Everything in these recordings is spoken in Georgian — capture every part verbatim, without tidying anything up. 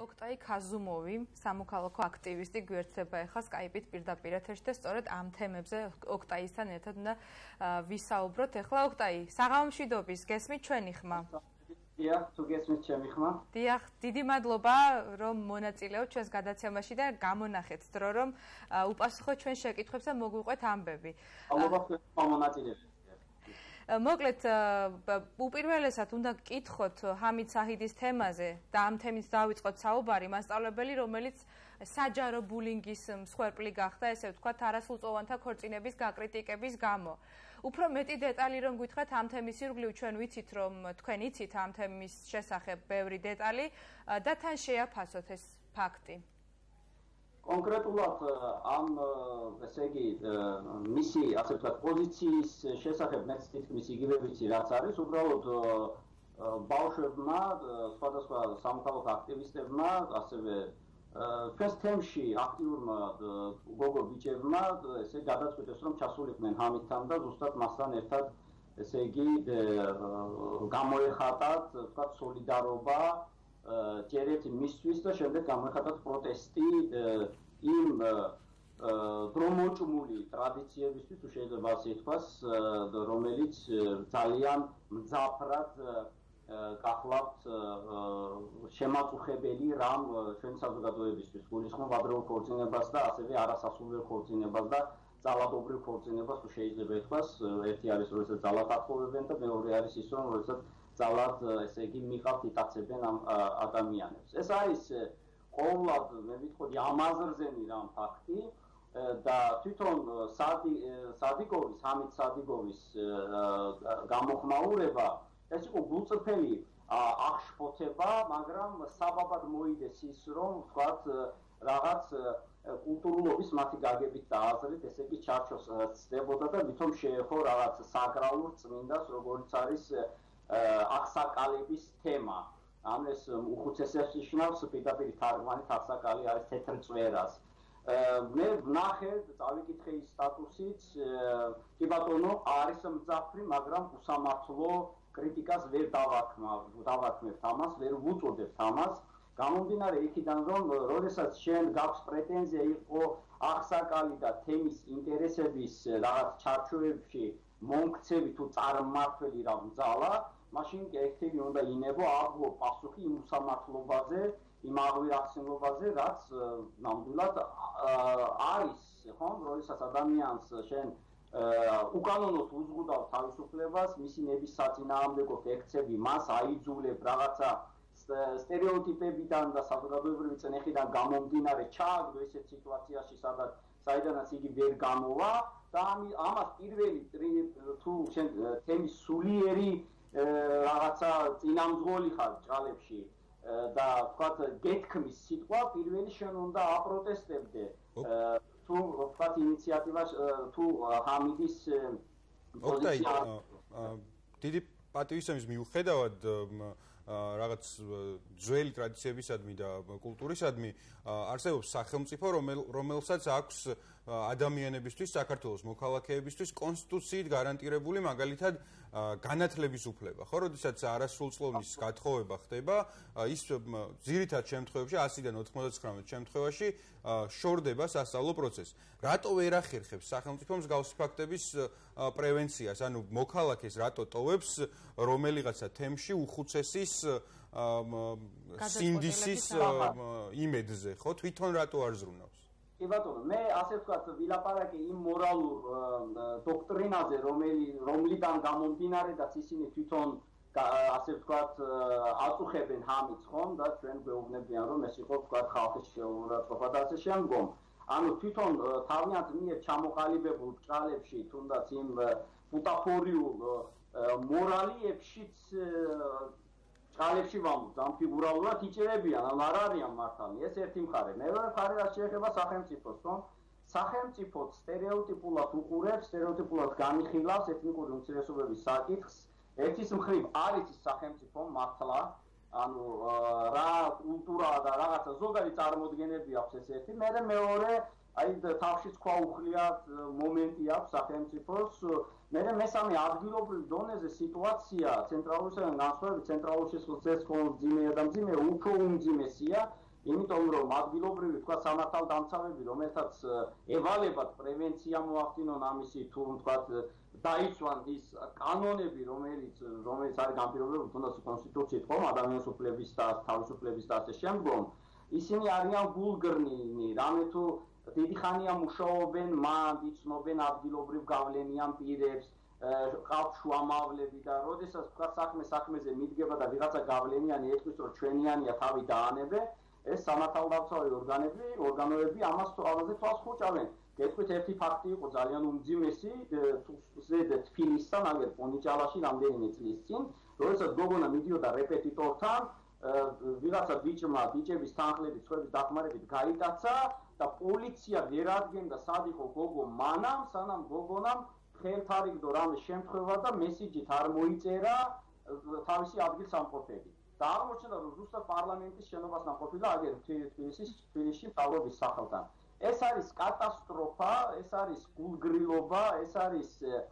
ოქტაი ქაზუმოვი, სამოქალაქო აქტივისტი გვერდდება ახლა Skype-ით პირდაპირ ეთერში და სწორედ ამ თემებზე ოქტაისთან ერთად უნდა ვისაუბროთ. ახლა ოქტაი, საღამომშვიდობის, გესმით ჩვენი ხმა? დიახ, თუ გესმით ჩემი ხმა? დიახ, დიდი მადლობა, რომ მონაწილეობთ ჩვენს გადაცემაში და გამონახეთ დრო, რომ უპასუხოთ ჩვენ შეკითხვებს და მოგვიყვეთ ამბები. ალბათ მონაწილეობთ. მოკლედ, უპირველესად უნდა გკითხოთ ჰამიდ საჰიდის თემაზე და ამ თემით დავიწყოთ საუბარი მასწავლებელი, რომელიც საჯარო ბულინგის მსხვერპლი გახდა, ესე ვთქვათ, არასრულწლოვანთა ქორწინების გაკრიტიკების გამო. უფრო მეტი დეტალი რომ გითხრათ ამ თემის ირგვლივ, ჩვენ ვიცით, რომ თქვენ იცით ამ თემის შესახებ ბევრი დეტალი და თან შეაფასოთ ეს ფაქტი. კონკრეტულად ამ ესე იგი მისი ასე ვთქვათ პოზიციის შესახებ მეც თითქმის იგივე ვიცი რაც არის, უბრალოდ ბავშვებმა, სხვადასხვა სამოქალაქო აქტივისტებმა, ასევე ჩვენს თემში აქტიურმა გოგო ბიჭებმა ესე გადაწყვიტეს, რომ ჩასულიყვნენ ჰამიდთან და ზუსტად მასთან ერთად ესე იგი გამოეხატათ, ვთქვათ, სოლიდარობა ჭერეთი მისთვის და შემდეგ გამოეხატათ პროტესტი იმ დრომოჭმული ტრადიციებისთვის, თუ შეიძლება ასე ითქვას, რომელიც ძალიან მძაფრად გახლავთ შემაწუხებელი რამ ჩვენი საზოგადოებისთვის, გულისხმობ ადრეულ ქორწინებას და ასევე არასასულიერო ქორწინებას და ძალადობრივ ქორწინებას, თუ შეიძლება ითქვას, ერთი არის როდესაც ძალად ათხოვებენ და მეორე არის ის რომ როდესაც ძალად ესე იგი მიყავთ იტაცებენ ამ ადამიანებს. ეს არის ყოვლად მე ვიტყოდი ამაზრზენი რამ ფაქტი და თვითონ სადიგოვის, ჰამიდ სადიგოვის გამოხმაურება ეს იყო გულწრფელი აღშფოთება, მაგრამ საბაბად მოიდეს ის რომ ვთქვათ რაღაც კულტურულობის მათი გაგებით და აზრით ესე იგი ჩარჩოს ცდებოდა და ვითომ შეეხო რაღაც საკრალურ წმინდას, როგორც არის აღსაკალების თემა. ამ ეს უხუცესებს ნიშნავს პირდაპირ თარგმანით აღსაკალი არის თეთრ წვერას. მე ვნახე, წავიკითხე ის სტატუსიც, კი ბატონო, არის მძაფრი, მაგრამ უსამართლო კრიტიკას ვერ დავაქმებთ ამას, ვერ ვუწოდებთ ამას. გამომდინარე იქიდან, რომ როდესაც შენ გაქვს პრეტენზია იყო აღსაკალი და თემის ინტერესების რაღაც ჩარჩოებში მომქცევი თუ წარმმართველი რა მძალა, მაშინ ეხთეგი უნდა ინებო აღგო პასუხი იმ უსამართლობაზე, იმ აღვირახსენებაზე, რაც ნამდვილად არის, ხომ, როდესაც ადამიანს შენ უკანონოდ უზღუდავ თავისუფლებას, მისი ნების საწინააღმდეგოდ ექცევი, მას აიძულებ რაღაცა სტერეოტიპებიდან და საზოგადოებრივი წნეხიდან გამომდინარე ჩააგდო ესეთ სიტუაციაში, სადაც საიდანაც იგი ვერ გამოვა და ამას პირველი თუ შენ თემის სულიერი რაღაცა წინამძღოლი ხარ ჭალებში და ვთქვათ გეთქმის სიტყვა პირველი შენ უნდა აპროტესტებდე თუ ვთქვათ ინიციატივას თუ ჰამიდის პოზიცია დიდი პატივისცემის მიუხედავად რაღაც ძველი ტრადიციებისადმი და კულტურისადმი არსებობს სახელმწიფო, რომელსაც აქვს ადამიანებისთვის, საქართველოს მოქალაქეებისთვის კონსტიტუციით გარანტირებული მაგალითად განათლების უფლება, ხო, როდესაც არასრულწლოვნის გათხოვება ხდება, ის ძირითად შემთხვევებში ასიდან ოთხმოცდათცხრამეტ შემთხვევაში შორდება სასწავლო პროცესს. რატო ვერ ახერხებს სახელმწიფო მსგავსი ფაქტების პრევენციას, ანუ მოქალაქეს რატო ტოვებს რომელიღაცა თემში უხუცესის სინდისის იმედზე, ხო, თვითონ რატო არ ზრუნავს? კი ბატონო, მე ასე ვთქვათ, ვილაპარაკე იმ მორალურ დოქტრინაზე, რომლიდან გამომდინარედაც ისინი თვითონ ასე ვთქვათ, აწუხებენ ჰამიდს, ხომ და ჩვენ გვეუბნებიან, რომ ეს იყო ვთქვათ ხალხის შეურაცხყოფა და ასე შემდგომ. ანუ თვითონ თავიანთ მიერ ჩამოყალიბებულ ჭრალებში, თუნდაც იმ ბუტაფორიულ მორალიებშიც ჭრალებში ვამბობთ, ამ ფიგურალურად იჭერებიან, ან არ არიან მართალი. ეს ერთი მხარე. მეორე მხარე რაც შეეხება სახელმწიფოს, რომ სახელმწიფო სტერეოტიპულად უყურებს, სტერეოტიპულად განიხილავს ეთნიკური უმცირესობების საკითხს. ერთის მხრივ არის ის სახელმწიფო მართლა, ანუ რა კულტურა და რაღაცა ზოგადი წარმოდგენები აქვს ეს ერთი, მე მეორე აი თავშიც ყვა უხლიათ მომენტი აქვს სახელმწიფოს, მე მესამე ადგილობრივ დონეზე სიტუაცია ცენტრალურისგან განსხვავებით ცენტრალურში ხლცეს მძიმე და მძიმე უფრო უმძიმესია, იმიტომ რომ ადგილობრივი თქვა სამართალდამცავები, რომელთაც ევალებათ პრევენცია მოახდინონ ამისი თუ თქვა დაიცვან ის კანონები, რომელიც რომელიც არის განპირობებული თუნდაც კონსტიტუციით ხომ ადამიანის უფლების და თავისუფლების და ასე შემდგომ, ისინი არიან გულგრნილი, რამე თუ დიდი ხანია მუშაობენ მანდ, იცნობენ ადგილობრივ გავლენიან პირებს, ყავთ შუამავლები და როდესაც თქვა საქმე საქმეზე მიდგება და ვიღაცა გავლენიანი ეთქვის რომ ჩვენიანია თავი დაანებე, ეს სამართალდამცავი ორგანოები, ორგანოები ამას ამაზე თვალს ხუჭავენ. გეტყვით ერთი ფაქტი იყო ძალიან უმძიმესი, ზედ თბილისთან, აგერ პონიჭალაში რამდენიმე წლის წინ, როდესაც გოგონა მიდიოდა რეპეტიტორთან, ვიღაცა ბიჭმა ბიჭების თანხლებით, სხვების დახმარებით გაიტაცა და პოლიცია ვერ ადგენდა სად იყო გოგო მანამ, სანამ გოგონამ ხელთ არ იგდო რამე შემთხვევა და მესიჯით არ მოიწერა თავისი ადგილსამყოფელი. და აღმოჩნდა რომ ზუსტად პარლამენტის შენობასთან ყოფილა აგერ თბილისის თბილისში მთავრობის სახელთან. ეს არის კატასტროფა, ეს არის გულგრილობა, ეს არის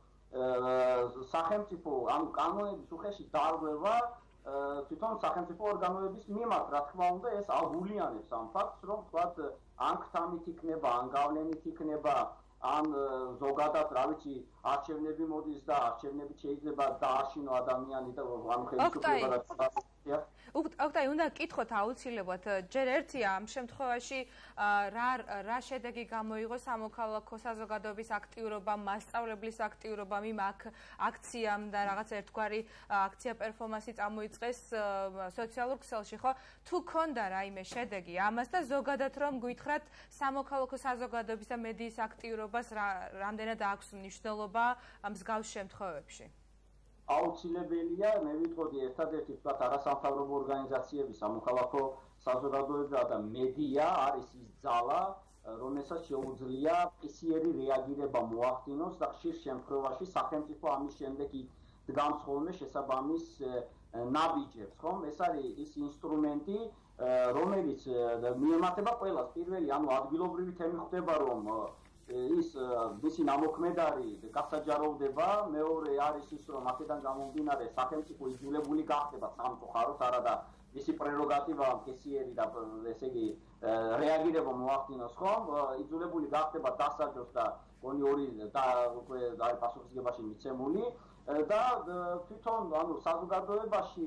სახელმწიფო ანუ კანონების უხეში დარღვევა თვითონ სახელმწიფო ორგანოების მიმართ, რა თქმა უნდა, ეს აღულიანებს ამ ფაქტს, რომ თქვათ ან ქთამით იქნება, ან გავლენით იქნება, ან ზოგადად, რა ვიცი, არჩევნები მოდის და არჩევნებით შეიძლება დააშინო ადამიანი და ანუ ხელისუფლება და ოქტაი, უნდა გკითხოთ აუცილებლად, ჯერ ერთია ამ შემთხვევაში რა რა შედეგი გამოიღო სამოქალაქო საზოგადოების აქტიურობამ, მასწავლებლის აქტიურობამ, იმ აქციამ და რაღაც ერთგვარი აქცია პერფორმანსი წამოიწყეს სოციალურ ქსელში, ხო? თუ ქონდა რაიმე შედეგი ამას და ზოგადად რომ გითხრათ სამოქალაქო საზოგადოების და მედიის აქტიურობას რამდენად აქვს მნიშვნელობა მსგავს შემთხვევებში? აუცილებელია, მე ვიტყოდი ერთადერთი თქვა არასამთავრობო ორგანიზაციები, სამოქალაქო საზოგადოება და მედია არის ის ძალა, რომელსაც შეუძლია პისიერი რეაგირება მოახდინოს და ხშირ შემთხვევაში სახელმწიფო ამის შემდეგ დგამს ხოლმე შესაბამის ნაბიჯებს, ხომ? ეს არის ის ინსტრუმენტი, რომელიც მიემართება ყველას. პირველი, ანუ ადგილობრივი თემი ხდება, რომ ის მისი ნამოქმედარი გასაჯაროვდება, მეორე არის ის, რომ აქედან გამომდინარე სახელმწიფო იძულებული გახდება სამწუხაროდ, არა და მისი პრეროგატივა კესიერი და ესე იგი რეაგირება მოახდინოს, ხომ? იძულებული გახდება დასაჯოს და გონი ორი და უკვე არის პასუხისგებაში მიცემული და თვითონ ანუ საზოგადოებაში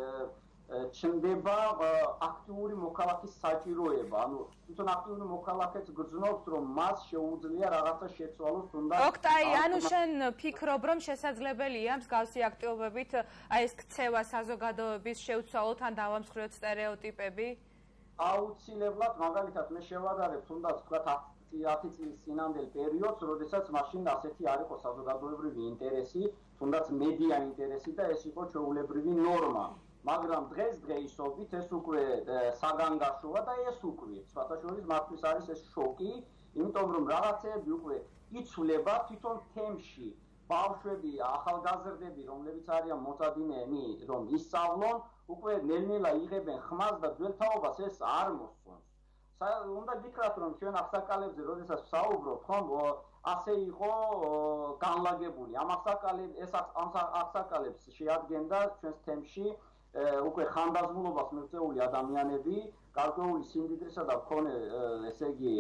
ჩნდება აქტიური მოქალაქის საჭიროება, ანუ თვითონ აქტიური მოქალაქეც გრძნობს, რომ მას შეუძლია რაღაცა შეცვალოს თუნდაც. ოქტაი, ანუ შენ ფიქრობ, რომ შესაძლებელია მსგავსი აქტივობებით აი ეს ქცევა საზოგადოების შევცვალოთ ან დავამსხვრიოთ სტერეოტიპები? აუცილებლად, მაგალითად, მე შევადარებ თუნდაც თქვათ ათი წლის წინანდელ პერიოდს, როდესაც მაშინ ასეთი არ იყო საზოგადოებრივი ინტერესი, თუნდაც მედია ინტერესი და ეს იყო ჩვეულებრივი ნორმა. მაგრამ დღეს დღეისობით ეს უკვე საგანგაშოა და ეს უკვე სხვათა შორის მათთვის არის ეს შოკი, იმიტომ რომ რაღაცეები უკვე იცვლება თვითონ თემში. ბავშვები, ახალგაზრდები, რომლებიც არიან მოწადინენი, რომ ისწავლონ, უკვე ნელ-ნელა იღებენ ხმას და ძველთაობას ეს არ მოსწონს. უნდა გითხრათ, რომ ჩვენ ახსაკალებზე, როდესაც ვსაუბრობთ, ხომ, ასე იყო განლაგებული. ამ ახსაკალებს ეს ახსაკალებს შეადგენდა ჩვენს თემში უკვე ხანდაზმულობას მიღწეული ადამიანები, გარკვეული სიმდიდრისა და მქონე, ესე იგი,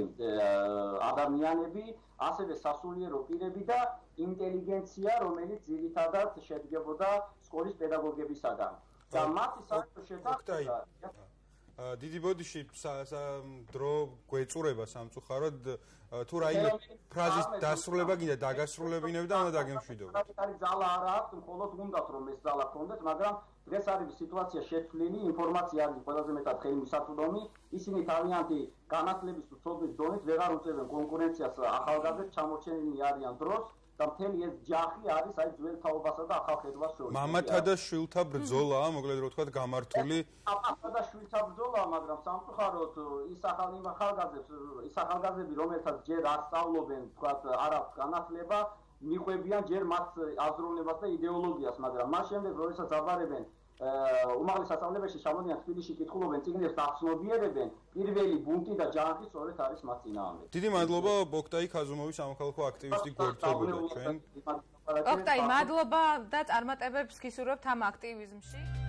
ადამიანები, ასევე სასულიერო პირები და ინტელიგენცია, რომელიც ძირითადად შედგებოდა სკოლის პედაგოგებისაგან. და მათი საერთო შეთანხმება დიდი ბოდიში დრო გვეწურება სამწუხაროდ თუ რაიმე ფრაზის დასრულება გინდა დაგასრულებინებ და უნდა დაგემშვიდობ. არის ძალა არა აქვს, მხოლოდ უნდათ რომ ეს ძალა გქონდეთ, მაგრამ დღეს არის სიტუაცია შეცვლილი, ინფორმაცია არის ყველაზე მეტად ხელმისაწვდომი, ისინი თავიანთი განათლების თუ ცოდნის დონით ვეღარ უწევენ კონკურენციას ახალგაზრდებს, ჩამორჩენილი არიან დროს და მთელი ეს ჯახი არის აი ძველ თაობასა და ახალ ხედვას შორის. მამათა და შვილთა ბრძოლაა, მოკლედ რო ვთქვათ, გამართული. მამათა და შვილთა ბრძოლაა, მაგრამ სამწუხაროდ ის ახალი ახალგაზრდებს, ის ახალგაზრდები, რომელთაც ჯერ არ სწავლობენ, ვთქვათ, არ აქვს განათლება, მიყვებიან ჯერ მათ აზროვნებას და იდეოლოგიას, მაგრამ მას შემდეგ, როდესაც აბარებენ უმაღლეს სასწავლებელში ჩამოდიან თბილისში კითხულობენ წიგნებს და ახსნობიერებენ, პირველი ბუნტი და ჯანხი სწორედ არის მათ წინააღმდეგ. დიდი მადლობა ოქტაი ქაზუმოვის სამოქალაქო აქტივისტი გვერდთობოდა ჩვენ. ოქტაი, მადლობა და წარმატებებს გისურვებთ ამ აქტივიზმში.